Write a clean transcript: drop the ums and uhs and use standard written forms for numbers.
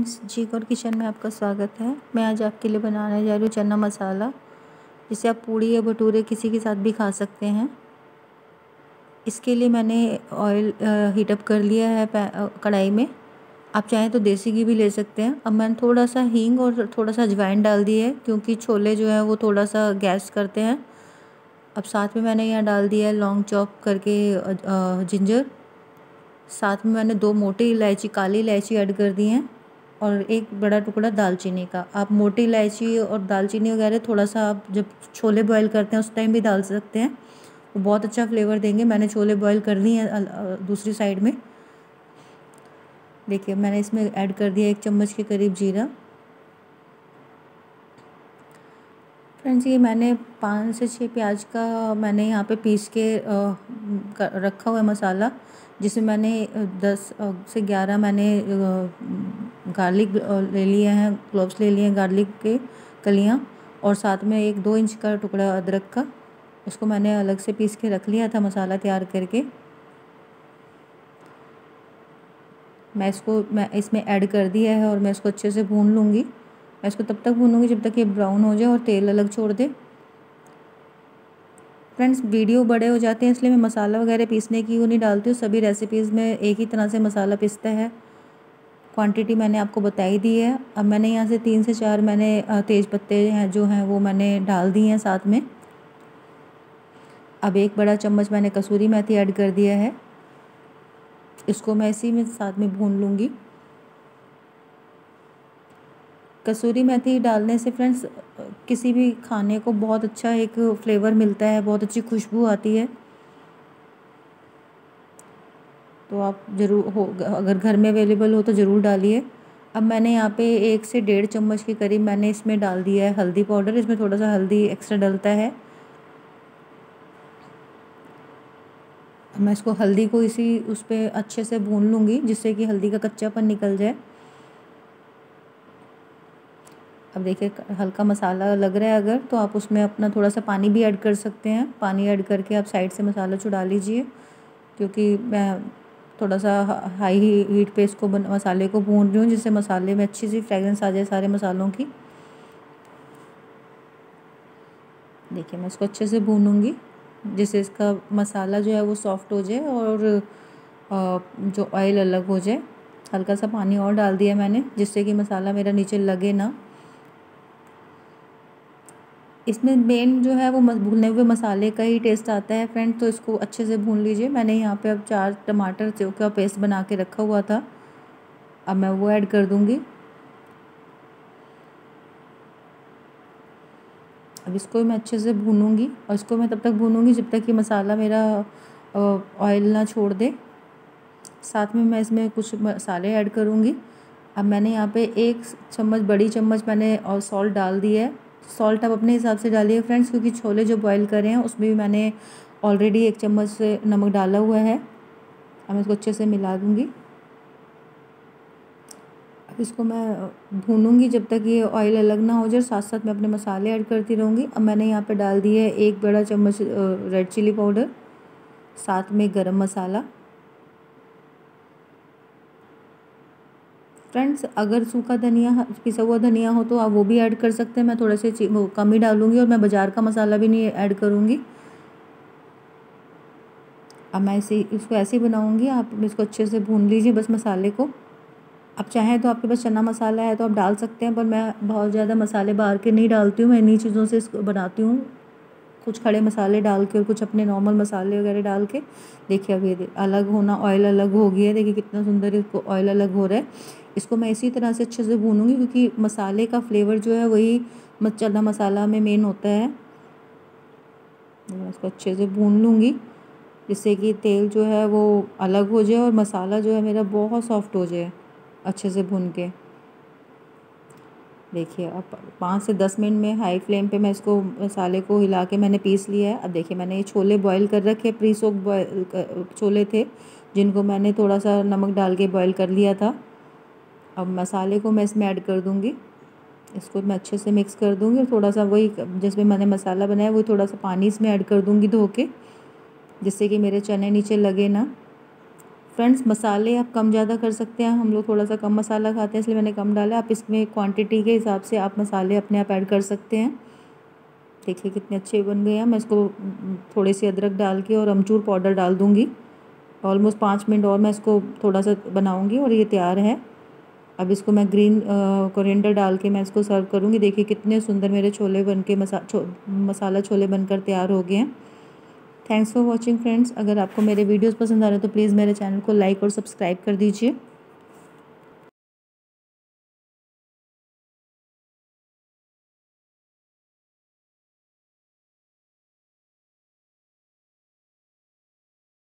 Friends, जी गौर kitchen में आपका स्वागत है। मैं आज आपके लिए बनाने जा रही हूँ चना मसाला, जिसे आप पूड़ी या भटूरे किसी के साथ भी खा सकते हैं। इसके लिए मैंने ऑयल हीट अप कर लिया है कढ़ाई में। आप चाहें तो देसी घी भी ले सकते हैं। अब मैंने थोड़ा सा हींग और थोड़ा सा अजवाइन डाल दी है, क्योंकि छोले जो है वो थोड़ा सा गैस करते हैं। अब साथ में मैंने यहाँ डाल दिया है लॉन्ग चॉप करके जिंजर। साथ में मैंने 2 मोटी इलायची, काली इलायची ऐड कर दी हैं और एक बड़ा टुकड़ा दालचीनी का। आप मोटी इलायची और दालचीनी वगैरह थोड़ा सा आप जब छोले बॉईल करते हैं उस टाइम भी डाल सकते हैं, वो बहुत अच्छा फ्लेवर देंगे। मैंने छोले बॉईल कर लिए हैं दूसरी साइड में। देखिए मैंने इसमें ऐड कर दिया 1 चम्मच के करीब जीरा। फ्रेंड्स, ये मैंने 5 से 6 प्याज का मैंने यहाँ पे पीस के रखा हुआ है मसाला, जिसमें मैंने 10 से 11 मैंने गार्लिक ले लिए हैं, क्लोव्स ले लिए हैं गार्लिक के कलियाँ, और साथ में 1-2 इंच का टुकड़ा अदरक का। उसको मैंने अलग से पीस के रख लिया था मसाला तैयार करके। मैं इसमें ऐड कर दिया है और मैं इसको अच्छे से भून लूँगी। मैं इसको तब तक भूनूंगी जब तक ये ब्राउन हो जाए और तेल अलग छोड़ दे। फ्रेंड्स, वीडियो बड़े हो जाते हैं इसलिए मैं मसाला वगैरह पीसने की वो नहीं डालती हूँ। सभी रेसिपीज़ में एक ही तरह से मसाला पीसता है। क्वांटिटी मैंने आपको बताई दी है। अब मैंने यहाँ से 3 से 4 मैंने तेज़ पत्ते हैं जो हैं वो मैंने डाल दिए हैं साथ में। अब 1 बड़ा चम्मच मैंने कसूरी मेथी ऐड कर दिया है। इसको मैं इसी में साथ में भून लूँगी। कसूरी मेथी डालने से फ्रेंड्स किसी भी खाने को बहुत अच्छा एक फ्लेवर मिलता है, बहुत अच्छी खुशबू आती है। तो आप ज़रूर अगर घर में अवेलेबल हो तो ज़रूर डालिए। अब मैंने यहाँ पे 1 से 1.5 चम्मच के करीब मैंने इसमें डाल दिया है हल्दी पाउडर। इसमें थोड़ा सा हल्दी एक्स्ट्रा डलता है। अब मैं इसको हल्दी को इसी उस पर अच्छे से भून लूँगी, जिससे कि हल्दी का कच्चापन निकल जाए। अब देखिए हल्का मसाला लग रहा है अगर, तो आप उसमें अपना थोड़ा सा पानी भी ऐड कर सकते हैं। पानी ऐड करके आप साइड से मसाला छुड़ा लीजिए, क्योंकि मैं थोड़ा सा हाई हीट पे इसको मसाले को भून रही हूँ, जिससे मसाले में अच्छी सी फ्रेगरेंस आ जाए सारे मसालों की। देखिए मैं इसको अच्छे से भूनूंगी, जिससे इसका मसाला जो है वो सॉफ्ट हो जाए और जो ऑयल अलग हो जाए। हल्का सा पानी और डाल दिया मैंने, जिससे कि मसाला मेरा नीचे लगे ना। इसमें मेन जो है वो भुने हुए मसाले का ही टेस्ट आता है फ्रेंड, तो इसको अच्छे से भून लीजिए। मैंने यहाँ पे अब 4 टमाटर का पेस्ट बना के रखा हुआ था, अब मैं वो ऐड कर दूँगी। अब इसको मैं अच्छे से भूनूंगी, और इसको मैं तब तक भूनूंगी जब तक कि मसाला मेरा ऑयल ना छोड़ दे। साथ में मैं इसमें कुछ मसाले ऐड करूँगी। अब मैंने यहाँ पे 1 चम्मच, बड़ी चम्मच मैंने और सॉल्ट डाल दी है। सॉल्ट आप अपने हिसाब से डालिए फ्रेंड्स, क्योंकि छोले जो बॉईल करे हैं उसमें भी मैंने ऑलरेडी 1 चम्मच से नमक डाला हुआ है। अब मैं इसको अच्छे से मिला दूँगी। अब इसको मैं भूनूंगी जब तक ये ऑयल अलग ना हो जाए, साथ साथ मैं अपने मसाले ऐड करती रहूँगी। अब मैंने यहाँ पे डाल दिया है 1 बड़ा चम्मच रेड चिली पाउडर, साथ में गरम मसाला। फ्रेंड्स, अगर सूखा धनिया, पिसा हुआ धनिया हो तो आप वो भी ऐड कर सकते हैं। मैं थोड़े से वो कम ही डालूँगी, और मैं बाज़ार का मसाला भी नहीं ऐड करूँगी। अब मैं इसको ऐसे ही बनाऊँगी। आप इसको अच्छे से भून लीजिए बस मसाले को। आप चाहें तो आपके पास चना मसाला है तो आप डाल सकते हैं, पर मैं बहुत ज़्यादा मसाले बाहर के नहीं डालती हूँ। मैं इन्हीं चीज़ों से इसको बनाती हूँ, कुछ खड़े मसाले डाल के और कुछ अपने नॉर्मल मसाले वगैरह डाल के। देखिए अब ये अलग होना, ऑयल अलग हो गया है। देखिए कितना सुंदर इसको ऑयल अलग हो रहा है। इसको मैं इसी तरह से अच्छे से भूनूंगी, क्योंकि मसाले का फ्लेवर जो है वही चना मसाला में मेन होता है। मैं इसको अच्छे से भून लूँगी, जिससे कि तेल जो है वो अलग हो जाए और मसाला जो है मेरा बहुत सॉफ्ट हो जाए अच्छे से भून के। देखिए अब 5 से 10 मिनट में हाई फ्लेम पे मैं इसको मसाले को हिला के मैंने पीस लिया है। अब देखिए मैंने ये छोले बॉईल कर रखे, प्री सोक छोले थे, जिनको मैंने थोड़ा सा नमक डाल के बॉईल कर लिया था। अब मसाले को मैं इसमें ऐड कर दूँगी। इसको मैं अच्छे से मिक्स कर दूँगी, और थोड़ा सा वही जिसमें मैंने मसाला बनाया वही थोड़ा सा पानी इसमें ऐड कर दूँगी धो के, जिससे कि मेरे चने नीचे लगे ना। फ्रेंड्स मसाले आप कम ज़्यादा कर सकते हैं, हम लोग थोड़ा सा कम मसाला खाते हैं इसलिए मैंने कम डाला। आप इसमें क्वांटिटी के हिसाब से आप मसाले अपने आप ऐड कर सकते हैं। देखिए कितने अच्छे बन गए हैं। मैं इसको थोड़े से अदरक डाल के और अमचूर पाउडर डाल दूँगी। ऑलमोस्ट 5 मिनट और मैं इसको थोड़ा सा बनाऊँगी और ये तैयार है। अब इसको मैं ग्रीन कोरिएंडर डाल के मैं इसको सर्व करूँगी। देखिए कितने सुंदर मेरे छोले बन के मसाला छोले बनकर तैयार हो गए हैं। Thanks for watching friends. अगर आपको मेरे वीडियोस पसंद आ रहे हैं तो प्लीज़ मेरे चैनल को लाइक और सब्सक्राइब कर दीजिए।